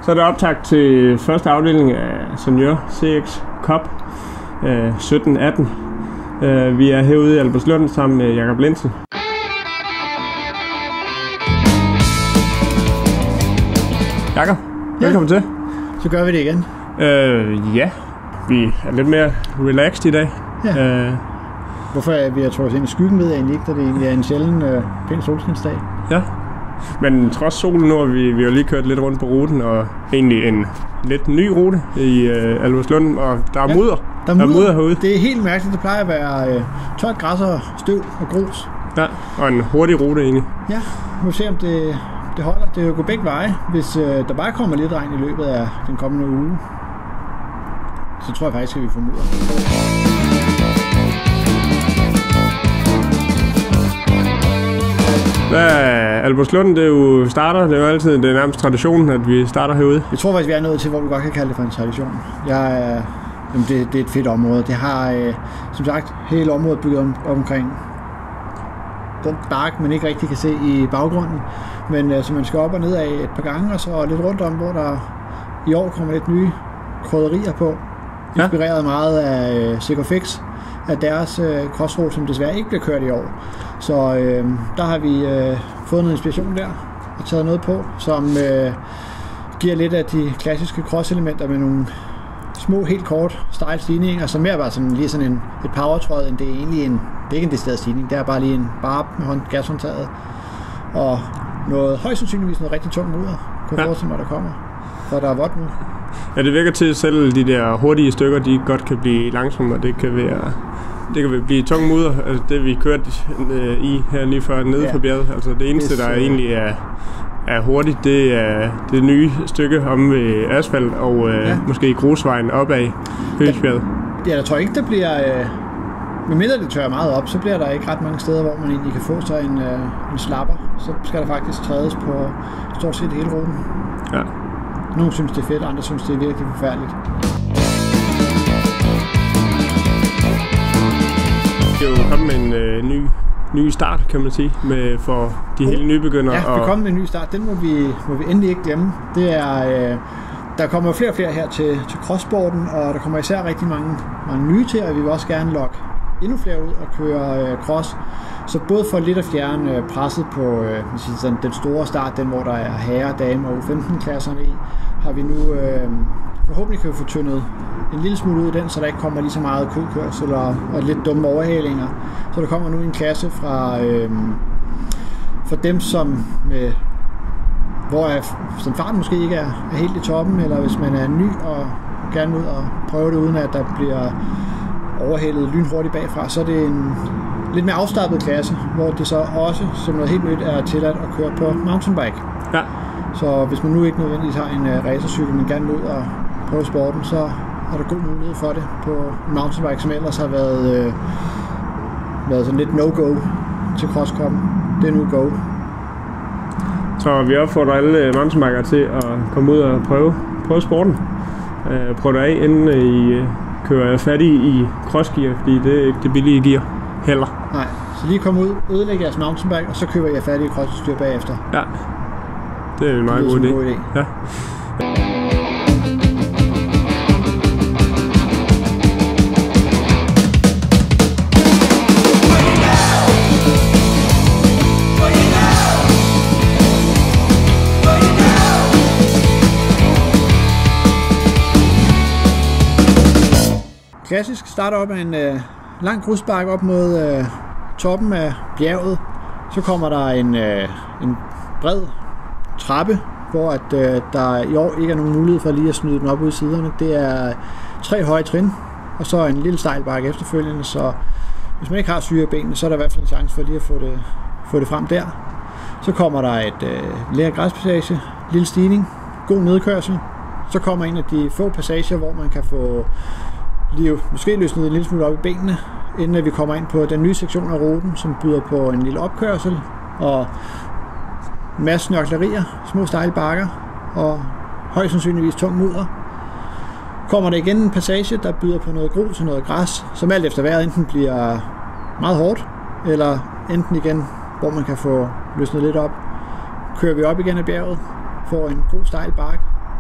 Så er det optakt til første afdeling af Senior CX Cup 17-18. Vi er herude i Albertslund sammen med Jakob Lensen. Jakob, velkommen til. Så gør vi det igen. Ja, vi er lidt mere relaxed i dag. Ja. Hvorfor vi har trukket os ind i skyggen, ved jeg egentlig ikke, da det egentlig er en sjælden pæn solskinsdag. Ja, men trods solen nu, vi har lige kørt lidt rundt på ruten, og egentlig en lidt ny rute i Albertslund, og der er mudder. Der er mudder herude. Det er helt mærkeligt. Det plejer at være tørt græs og støv og grus. Ja, og en hurtig rute egentlig. Ja, vi må se om det holder. Det er jo gå begge veje. Hvis der bare kommer lidt regn i løbet af den kommende uge, så tror jeg faktisk, at vi får mudder. Albertslund, det er jo starter. Det er jo altid det nærmest traditionen, at vi starter herude. Jeg tror faktisk, vi er nået til, hvor vi godt kan kalde det for en tradition. Det er et fedt område. Det har, som sagt, hele området bygget omkring den bark, man ikke rigtig kan se i baggrunden. Men så man skal op og ned af et par gange, og så lidt rundt om, hvor der i år kommer lidt nye krydderier på. Inspireret meget af Sikkerfix, af deres crossroad, som desværre ikke bliver kørt i år. Så der har vi fået noget inspiration der, og taget noget på, som giver lidt af de klassiske cross-elementer med nogle små, helt kort stejl stigninger, som mere var sådan, lige sådan et powertråd, end det er egentlig det er ikke en decideret stigning, det er bare lige en barb med gashåndtaget, og højst sandsynligvis noget rigtig tungt mudder, kunne jeg forestille mig, der kommer, for der er vådt nu. Ja, det virker til, at selv de der hurtige stykker, de godt kan blive langsomme, og det kan blive tung mudder, altså det vi kørte i her lige før nede fra bjerget. Altså det eneste, der egentlig er hurtigt, det er det nye stykke om ved asfalt og måske grusvejen opad Høgsbjerget. Ja, jeg tror ikke, der bliver... Medmindre det tørrer meget op, så bliver der ikke ret mange steder, hvor man egentlig kan få sig en slapper. Så skal der faktisk trædes på stort set hele ruten. Ja. Nogle synes, det er fedt, andre synes, det er virkelig forfærdeligt. Det er jo kommet med en ny start, kan man sige, for de hele nybegyndere. Ja, vi er kommet med en ny start. Den må vi endelig ikke glemme. Det er, der kommer flere og flere her til crosssporten, og der kommer især rigtig mange nye til, og vi vil også gerne lokke endnu flere ud og køre cross. Så både for lidt at fjerne presset på den store start, den hvor der er herre, dame og U15-klasserne i, har vi nu forhåbentlig kan vi få tyndet en lille smule ud i den, så der ikke kommer lige så meget kødkørsel og lidt dumme overhalinger. Så der kommer nu en klasse fra dem, som hvor farten måske ikke er helt i toppen, eller hvis man er ny og gerne ud og prøve det, uden at der bliver overhalet lynhurtigt bagfra, så er det en lidt mere afslappet klasse, hvor det så også, som noget helt nyt, er tilladt at køre på mountainbike. Ja. Så hvis man nu ikke nødvendigvis har en racercykel, men gerne vil ud og prøve sporten, så er der god mulighed for det på mountainbike, som ellers har været sådan lidt no-go til crosscom. Det er nu go. Så vi opfordrer alle mountainbikere til at komme ud og prøve sporten. Prøv det af, inden I kører fat i crossgear, fordi det er ikke det billige gear heller. Nej, så lige komme ud, ødelægge jeres mountainbike, og så køber jeg fat i crossstyr bagefter. Ja, det er en meget god idé. Ja. Klassisk starter op af en lang grusbakke op mod toppen af bjerget. Så kommer der en bred trappe, hvor der i år ikke er nogen mulighed for lige at snyde den op ud i siderne. Det er 3 høje trin, og så en lille stejl bakke efterfølgende, så hvis man ikke har syre i benene, så er der i hvert fald en chance for lige at få det frem der. Så kommer der et lækker græspassage, lille stigning, god nedkørsel. Så kommer en af de få passager, hvor man kan få lige måske løsnet en lille smule op i benene, inden vi kommer ind på den nye sektion af ruten, som byder på en lille opkørsel og en masse snørklerier, små stejle bakker og højst sandsynligvis tung mudder. Kommer der igen en passage, der byder på noget grus og noget græs, som alt efter vejret enten bliver meget hårdt, eller enten igen, hvor man kan få løsnet lidt op. Kører vi op igen ad bjerget, får en god stejl bakke,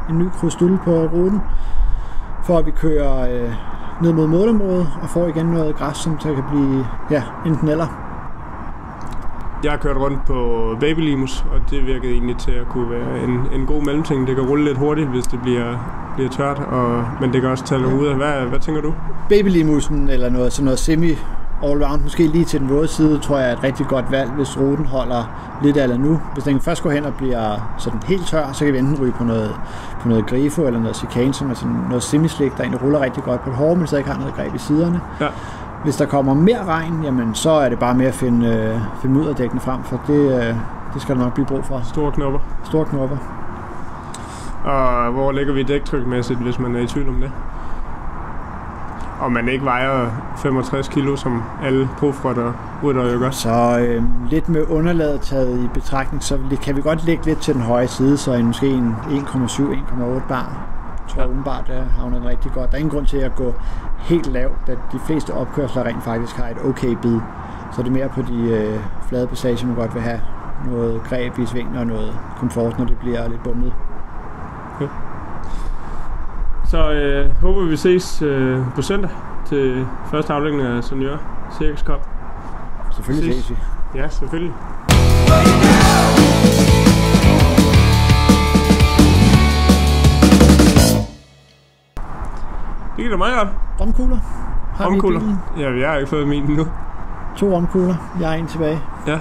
en ny krydstool på ruten, for at vi kører ned mod målområdet og får igen noget græs, som så kan blive enten eller. Jeg har kørt rundt på babylimus, og det virkede egentlig til at kunne være en god mellemting. Det kan rulle lidt hurtigt, hvis det bliver tørt, men det kan også tage noget ud af. Hvad tænker du? Babylimusen eller sådan noget semi all-round, måske lige til den våde side, tror jeg er et rigtig godt valg, hvis ruten holder lidt eller nu. Hvis den først går hen og bliver sådan helt tør, så kan vi enten ryge på noget grifo eller noget chicane, som er sådan noget semislik, der egentlig ruller rigtig godt på det hårde, men så ikke har noget greb i siderne. Ja. Hvis der kommer mere regn, jamen, så er det bare med at finde mudderdækkene frem, for det skal der nok blive brug for. Store knopper. Store knopper. Og hvor lægger vi dæktrykmæssigt, hvis man er i tvivl om det? Og man ikke vejer 65 kilo, som alle profrytter jo gør. Så lidt med underlaget taget i betragtning, så kan vi godt lægge lidt til den høje side, så måske en 1,7-1,8 bar. Jeg tror umiddelbart, der havner den rigtig godt. Der er ingen grund til at gå helt lavt, da de fleste opkørsler rent faktisk har et okay bid. Så det er mere på de flade passager, man godt vil have noget greb i svingen og noget komfort, når det bliver lidt bumlet. Okay. Så håber vi ses på søndag til første aflægning af Senior Circus Cup. Selvfølgelig ses vi. Ja, selvfølgelig. Det gik da meget godt. Romkugler. Romkugler? Ja, jeg har ikke fået min nu. 2 romkugler. Jeg er en tilbage. Ja.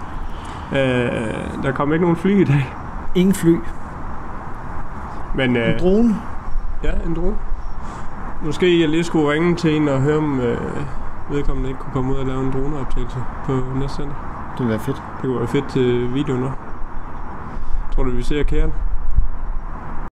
Der kom ikke nogen fly i dag. Ingen fly. Men, en drone. Ja, en drone. Måske jeg lige skulle ringe til en og høre, om vedkommende ikke kunne komme ud og lave en droneoptagelse på næste søndag. Det ville være fedt. Det kunne være fedt til videoen. Tror du, vi ser kæren?